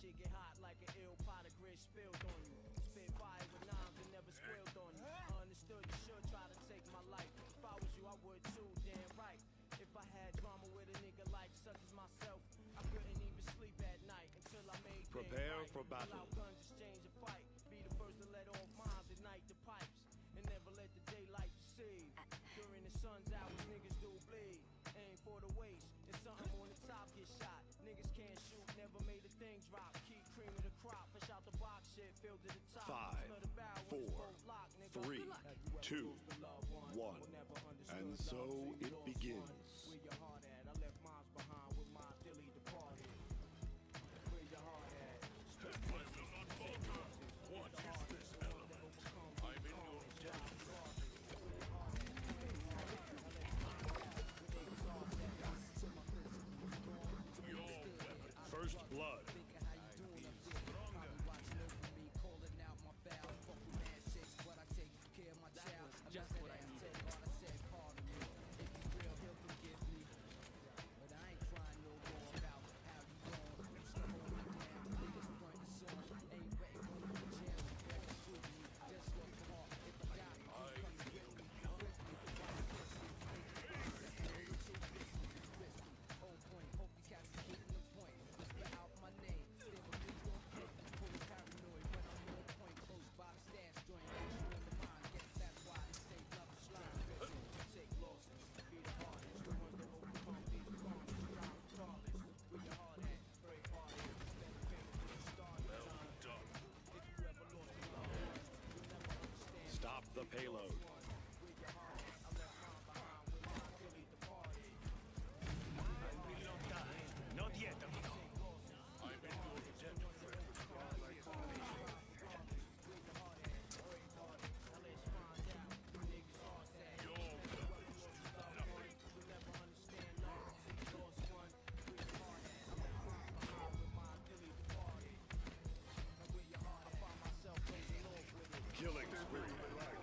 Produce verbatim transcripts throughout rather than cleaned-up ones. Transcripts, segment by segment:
shit get hot like an ill pot of grit spilled on you. Spit fire with nines and never squealed on you. I understood you should try to take my life. If I was you, I would too, damn right. If I had drama with a nigga like such as myself, I couldn't even sleep at night until I made Prepare right. for battle. Without guns, exchange a fight. Be the first to let off mines, ignite the pipes, and never let the daylight deceive. During the sun's hours, niggas do bleed. Aim for the waist, and something on the top get shot. Niggas can't shoot, never made a thing drop. Keep creaming the crop, fish out the box, shit filled to the top. Five, four, three, two, one, and so it begins. Where your heart at? I left mines behind with my dilly departed. Where your heart at? I will not falter. What is this element? I'm in your debt. First blood. Calling out my vows, fuck with man shakes, but I take care of my child. I'm just what I needed. God, I said, pardon me. If you real, he'll forgive me. But I ain't trying no more about how you doing. Used to hold me down, niggas front and song. Ain't ready for the jail, ready to shoot me. Just look hard, if I got me, keep coming with me. With me, risky. On point, hope these cats are getting the point. Whisper out my name, stay with me, don't kick. Pull paranoid when I'm on point, close by the stash joint. Issue in the mind, get that wide and say love slide. Take losses, be the hardest. The ones that overcome, be the calmest. Drive the tallest, where your heart at? Break hardest, better finish when you start. Well done. If you ever lost your love, you'll never understand. Stop the payload. Where your heart at? I left mine behind with my Billy departed. I will not die. Not yet, amigo. I'm in your debt, friend. Your weapons do nothing. Killing spree.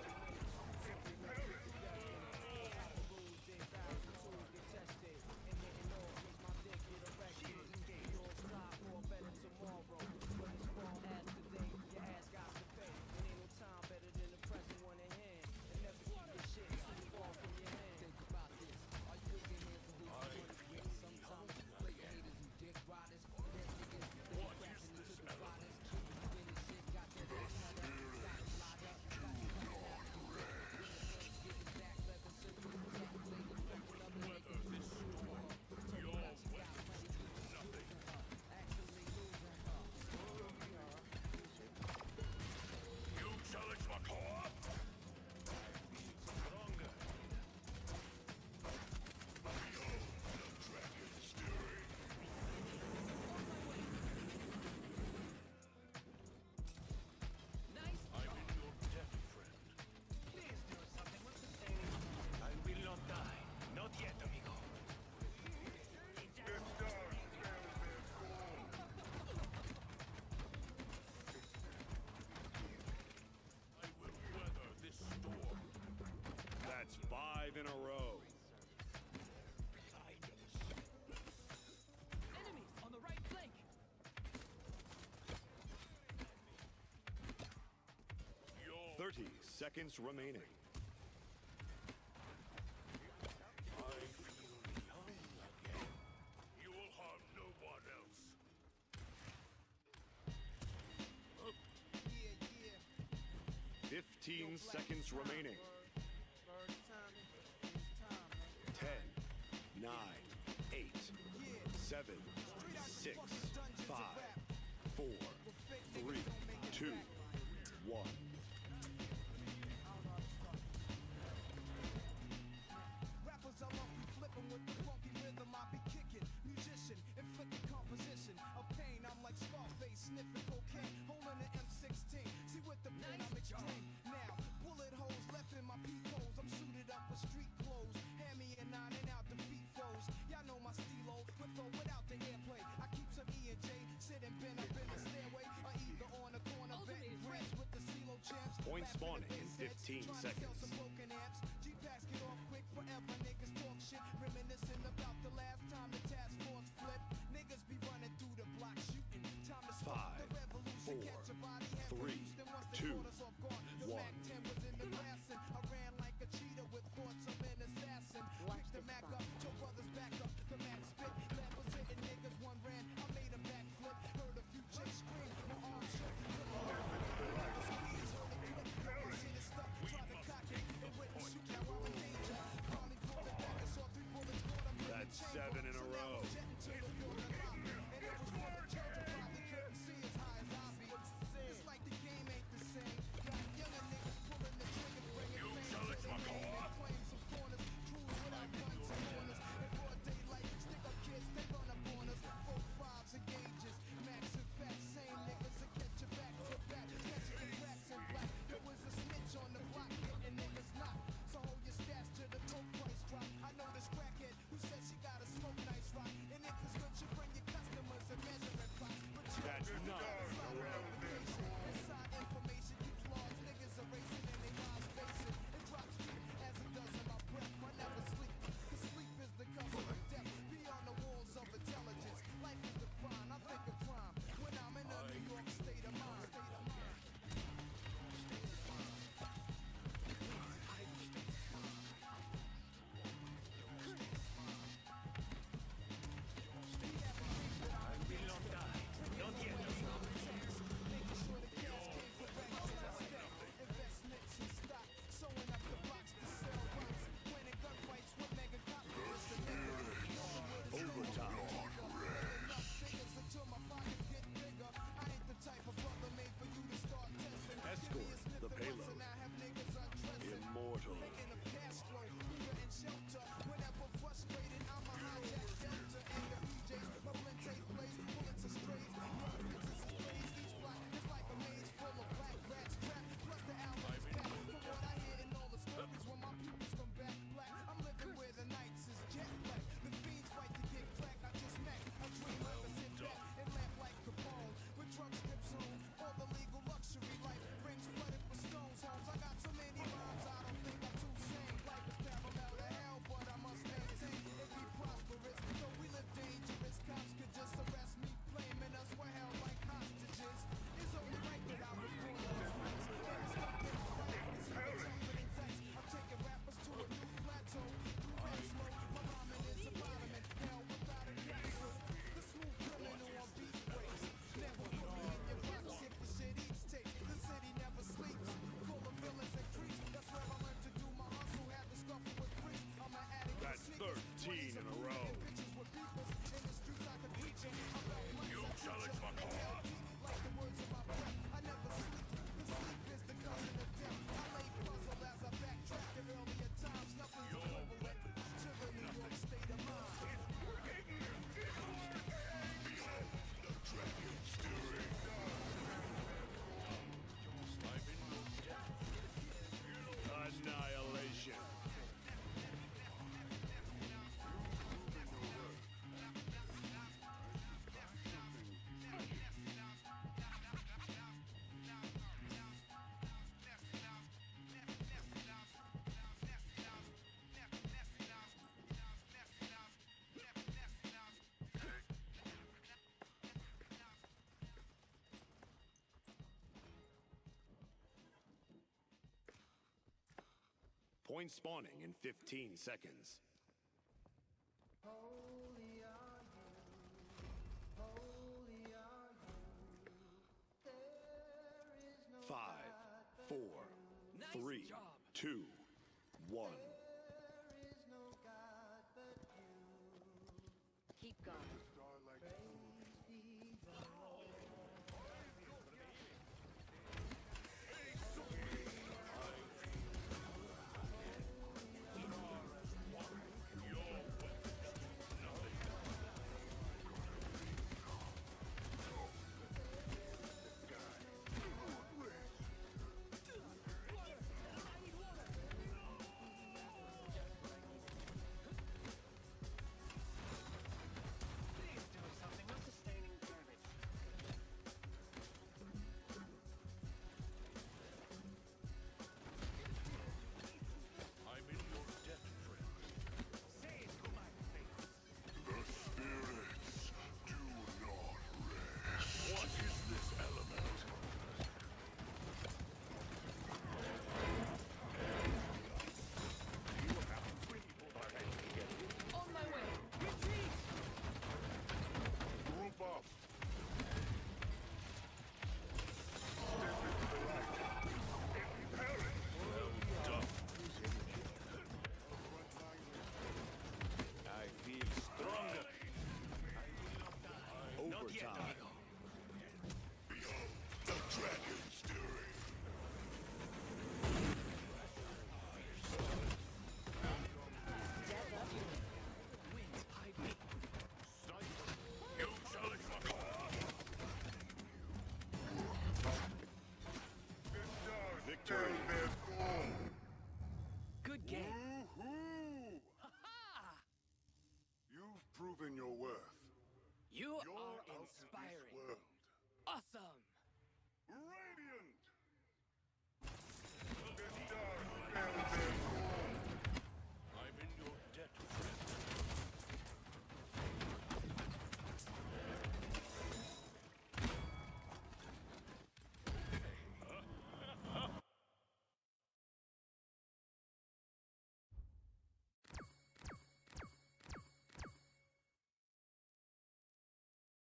Tomorrow, but it's fall as today. Your ass got to pay. And ain't no time better than the present one in hand. And never keep your shit too far from your hand. Think about this. Are you looking here for who's going to sometimes fake haters and dick riders. There's niggas that are crashing into the riders. When the shit got their ass cut up, got it locked up, got it coming out. Getting back, leather, so you can jack, lady, fucking up and making this storm. Your weapons do nothing. You challenge Makoa? Stronger. Behold the dragon steering. Nice. I'm in your debt, friend. Please do something. What's the thing? I will not die. Not yet, amigo. I will weather this storm. That's five in a row. Enemies on the right flank. Your Thirty seconds remaining. I feel young again. You will harm no one else. Yeah, yeah. Fifteen seconds remaining. Ten, nine, eight, seven, six, five, four, three, two, one. Rappers I love be flipping with the funky rhythm I be kicking. Musician, inflicting composition of pain. I'm like Scarface, sniffing cocaine, holding an M sixteen. See with the pen I'm extreme. Now, bullet holes left in my peep holes. I'm suited up with street clothes. Hand me a nine and out the feet foes. Y'all know my stilo, with or without the airplay. I keep some E and J, sitting bent up in the stairway, or either on the corner, betting grants with the CeeLo champs. Point spawning in fifteen Trying to sell seconds. some broken amps. G-Packs get off quick forever. Niggas talk shit, reminiscing about the last time the task force flipped. Niggas be running through the block shooting. Time to start two, one. Mac ten was in the grass and I ran like a cheetah with thoughts of an assassin. Picked the Mac up, your brothers back up, the Mac spit. Lab was hitting niggas, one ran, I made a backflip. Heard a few chicks scream, my arms shook. That's seven in a row. That's nine in a row. The payload. Immortal. thirteen in a row. You challenge Makoa. Annihilation. Point spawning in fifteen seconds. Holy are you, holy are you. There is no Five, God but four, Nice three, job. two, one. there is no God but you. Keep going.